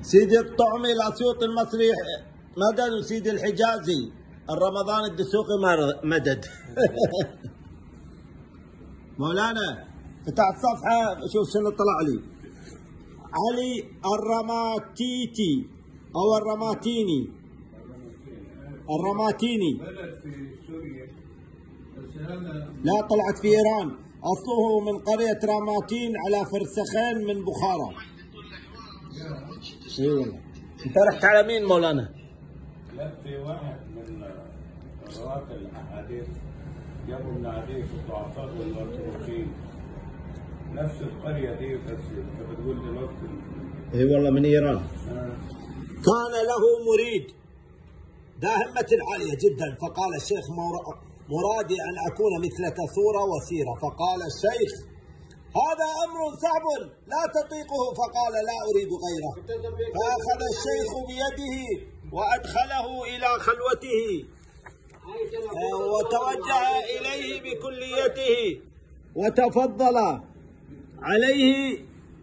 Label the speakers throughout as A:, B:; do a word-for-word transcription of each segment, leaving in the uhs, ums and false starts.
A: سيدي الطعمي الاسيوطي المصري مدد، وسيدي الحجازي الرمضان الدسوقي مدد. مولانا فتح الصفحة شوف شنو طلع لي. علي الرماتيتي او الرماتيني الرماتيني لا طلعت في ايران، اصله من قرية راماتين على فرسخين من بخارى. اي والله. انت رحت على مين مولانا؟
B: لا في واحد من رواة الاحاديث جابوا من حديث الضعفاء والمتروكين نفس القرية دي، بس انت بتقول دلوقتي
A: اي والله من ايران. كان له مريد ذا همة عالية جدا، فقال الشيخ مرادي ان اكون مثلك صورة وسيرة. فقال الشيخ هذا امر صعب لا تطيقه، فقال لا اريد غيره. فاخذ الشيخ بيده وادخله الى خلوته وتوجه اليه بكليته وتفضل عليه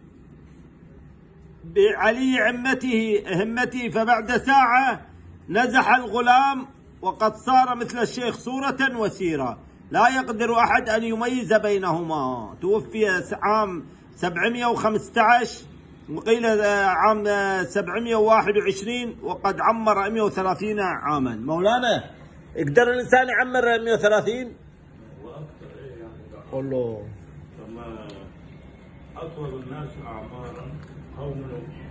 A: بعلي عمته همته. فبعد ساعة نزح الغلام وقد صار مثل الشيخ صورة وسيرة، لا يقدر أحد أن يميز بينهما. توفي عام سبعمئة وخمسة عشر وقيل عام سبعمئة وواحد وعشرين وقد عمر مئة وثلاثين عاما. مولانا يقدر الإنسان يعمر مئة وثلاثين؟
B: واكثر ايه يعني.
A: قول له
B: فما اطول الناس اعمارا قوم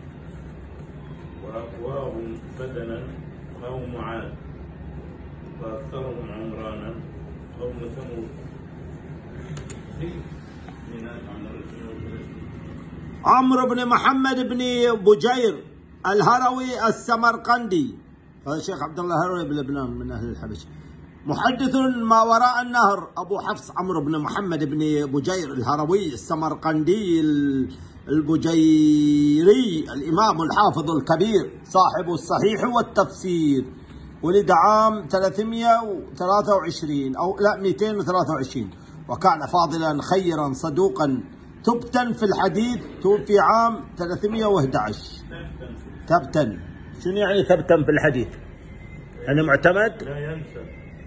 B: واقواهم بدنا قوم عاد، واكثرهم عمرانا قوم ثمود.
A: عمرو بن محمد بن بجير الهروي السمرقندي، هذا الشيخ عبد الله الهروي بلبنان من اهل الحبشه. محدث ما وراء النهر ابو حفص عمرو بن محمد بن بجير الهروي السمرقندي البجيري الامام الحافظ الكبير صاحب الصحيح والتفسير. ولد عام ثلاثمئة وثلاثة وعشرين او لا مئتين وثلاثة وعشرين، وكان فاضلا خيرا صدوقا ثبتا في الحديث. توفي عام ثلاثمئة وأحد عشر. ثبتا شنو يعني ثبتا في الحديث؟ يعني معتمد؟
B: لا ينسى.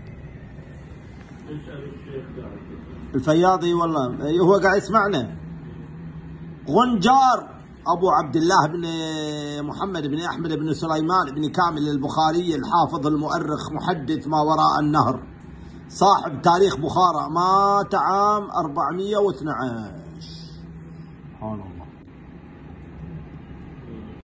B: اسال الشيخ
A: الفياضي والله هو قاعد يسمعنا. غنجار ابو عبد الله بن محمد بن احمد بن سليمان بن كامل البخاري الحافظ المؤرخ محدث ما وراء النهر، صاحب تاريخ بخارى، مات عام أربعمئة واثني عشر.